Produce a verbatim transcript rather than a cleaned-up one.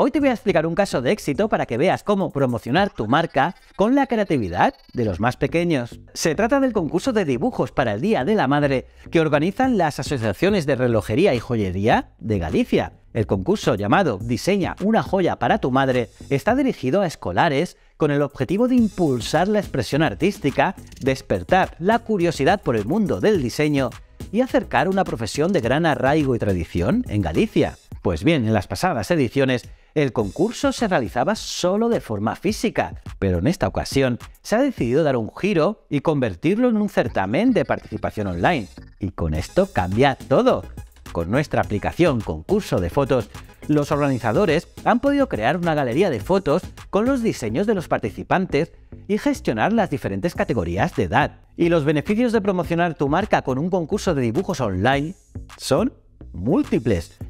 Hoy te voy a explicar un caso de éxito para que veas cómo promocionar tu marca con la creatividad de los más pequeños. Se trata del concurso de dibujos para el Día de la Madre que organizan las asociaciones de relojería y joyería de Galicia. El concurso, llamado Diseña una joya para tu madre, está dirigido a escolares con el objetivo de impulsar la expresión artística, despertar la curiosidad por el mundo del diseño y acercar una profesión de gran arraigo y tradición en Galicia. Pues bien, en las pasadas ediciones, el concurso se realizaba solo de forma física, pero en esta ocasión se ha decidido dar un giro y convertirlo en un certamen de participación online. Y con esto cambia todo. Con nuestra aplicación Concurso de Fotos, los organizadores han podido crear una galería de fotos con los diseños de los participantes y gestionar las diferentes categorías de edad. Y los beneficios de promocionar tu marca con un concurso de dibujos online son múltiples.